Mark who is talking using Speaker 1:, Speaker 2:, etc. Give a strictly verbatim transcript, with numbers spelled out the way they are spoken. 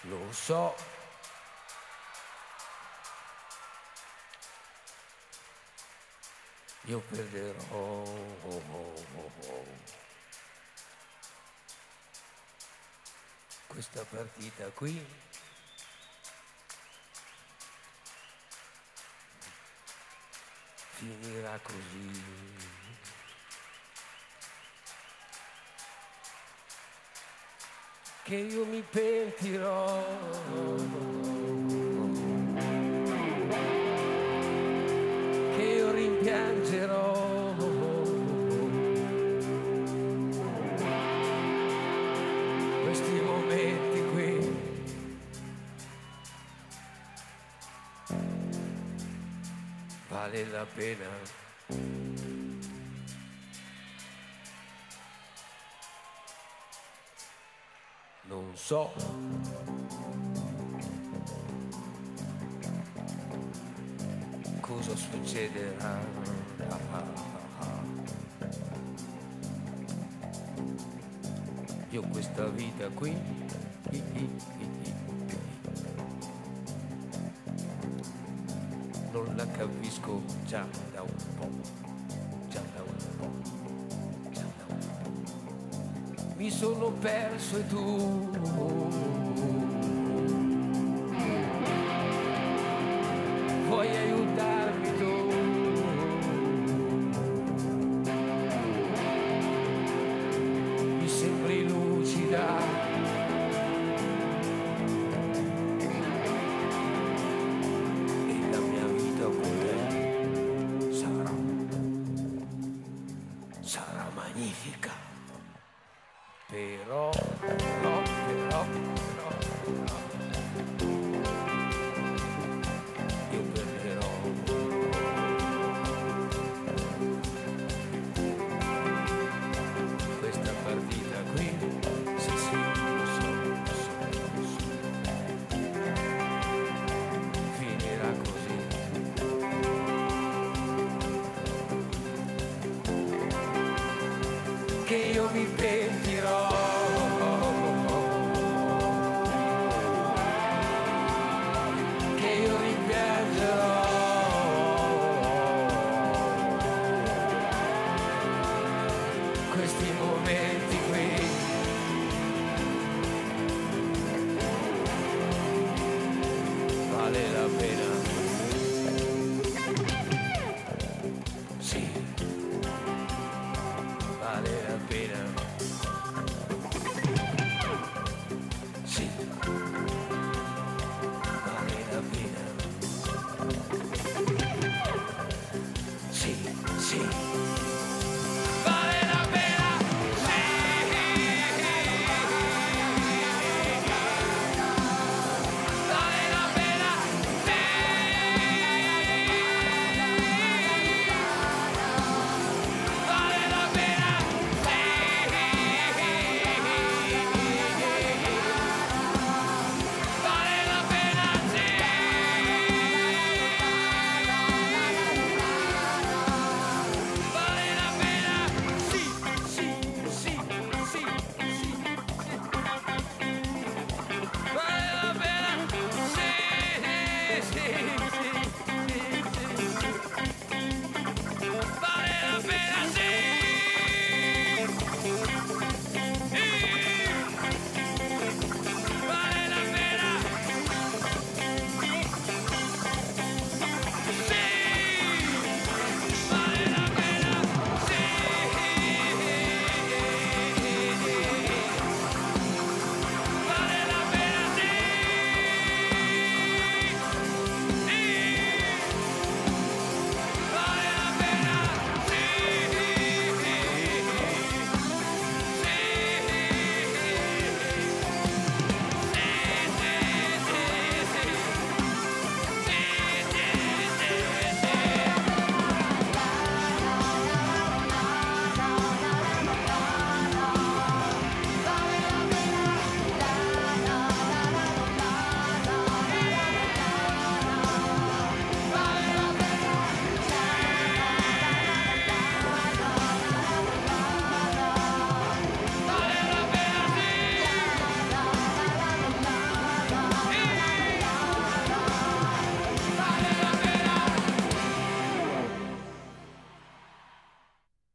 Speaker 1: Lo so, io perderò questa partita qui. Finirà così. Che io mi pentirò. Che io rimpiangerò. Questi momenti qui. Vale la pena. Non so cosa succederà. Io questa vita qui non la capisco già da un po', già da un po', già da un po'. Mi sono perso e tu vuoi aiutarmi tu? Mi sembri lucida. Sarà magnifica, però, però, però, però, però, io perderò. Questa partita qui, sì sì, lo so, lo so, lo so, finirà così. Che io mi pentirò, che io rimpiangerò questi momenti qui. Vale la pena.